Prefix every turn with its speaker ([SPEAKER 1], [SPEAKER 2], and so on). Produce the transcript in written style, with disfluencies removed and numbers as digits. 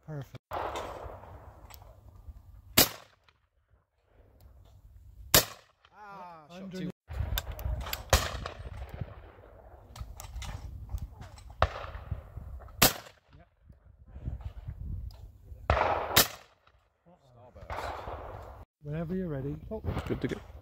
[SPEAKER 1] Perfect.
[SPEAKER 2] Shot too.
[SPEAKER 1] Whenever you're ready.
[SPEAKER 3] Oh, good to go.